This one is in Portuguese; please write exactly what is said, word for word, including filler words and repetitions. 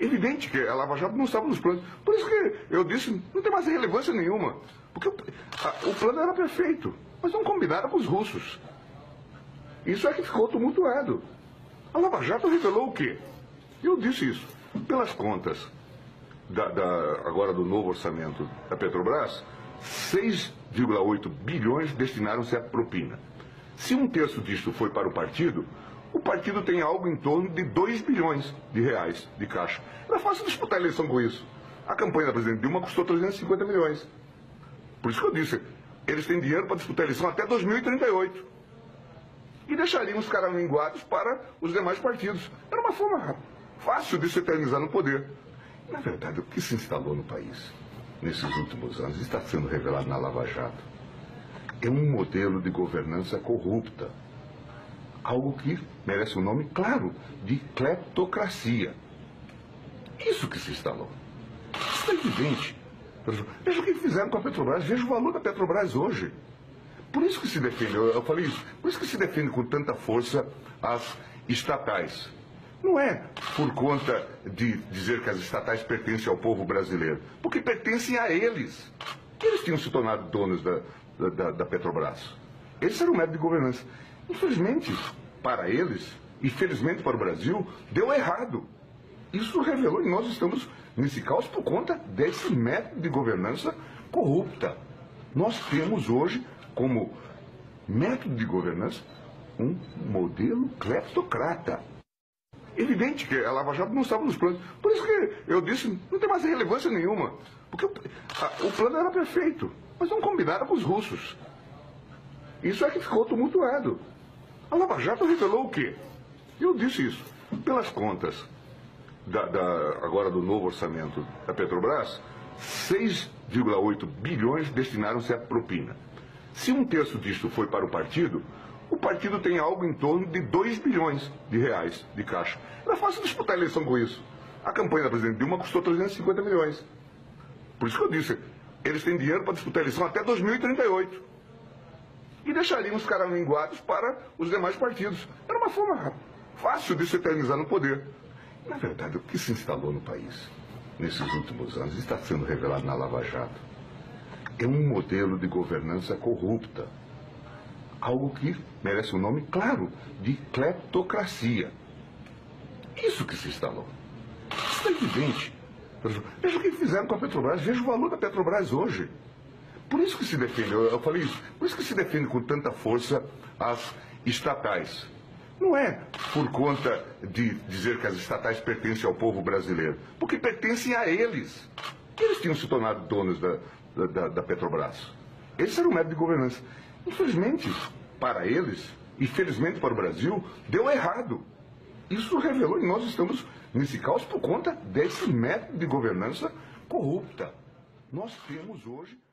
evidente que a Lava Jato não estava nos planos. Por isso que eu disse, não tem mais relevância nenhuma. Porque o, a, o plano era perfeito, mas não combinaram com os russos. Isso é que ficou tumultuado. A Lava Jato revelou o quê? Eu disse isso. Pelas contas da, da, agora do novo orçamento da Petrobras, seis vírgula oito bilhões destinaram-se à propina. Se um terço disto foi para o partido, o partido tem algo em torno de dois bilhões de reais de caixa. Era fácil disputar a eleição com isso. A campanha da presidente Dilma custou trezentos e cinquenta milhões. Por isso que eu disse, eles têm dinheiro para disputar a eleição até dois mil e trinta e oito. E deixariam os caraminguados para os demais partidos. Era uma forma fácil de se eternizar no poder. Na verdade, o que se instalou no país nesses últimos anos está sendo revelado na Lava Jato. É um modelo de governança corrupta. Algo que merece um nome claro, de cleptocracia. Isso que se instalou. Isso é evidente. Veja o que fizeram com a Petrobras, veja o valor da Petrobras hoje. Por isso que se defende, eu, eu falei isso, por isso que se defende com tanta força as estatais. Não é por conta de dizer que as estatais pertencem ao povo brasileiro, porque pertencem a eles. Eles tinham se tornado donos da, da, da Petrobras. Esse era o método de governança. Infelizmente, para eles, e felizmente para o Brasil, deu errado. Isso revelou, e nós estamos nesse caos por conta desse método de governança corrupta. Nós temos hoje, como método de governança, um modelo cleptocrata. Evidente que a Lava Jato não estava nos planos. Por isso que eu disse, não tem mais relevância nenhuma. Porque o, a, o plano era perfeito, mas não combinaram com os russos. Isso é que ficou tumultuado. A Lava Jato revelou o quê? Eu disse isso. Pelas contas da, da, agora do novo orçamento da Petrobras, seis vírgula oito bilhões destinaram-se à propina. Se um terço disto foi para o partido, o partido tem algo em torno de dois bilhões de reais de caixa. Era fácil disputar a eleição com isso. A campanha da presidente Dilma custou trezentos e cinquenta milhões. Por isso que eu disse, eles têm dinheiro para disputar a eleição até dois mil e trinta e oito. E deixariam os caraminguados para os demais partidos. Era uma forma fácil de se eternizar no poder. Na verdade, o que se instalou no país nesses últimos anos está sendo revelado na Lava Jato. É um modelo de governança corrupta. Algo que merece um nome claro, de cleptocracia. Isso que se instalou. Isso é evidente. Veja o que fizeram com a Petrobras, veja o valor da Petrobras hoje. Por isso que se defende, eu, eu falei isso, por isso que se defende com tanta força as estatais. Não é por conta de dizer que as estatais pertencem ao povo brasileiro, porque pertencem a eles. Eles tinham se tornado donos da, da, da Petrobras. Esse era o método de governança. Infelizmente, para eles, e felizmente para o Brasil, deu errado. Isso revelou, e nós estamos nesse caos por conta desse método de governança corrupta. Nós temos hoje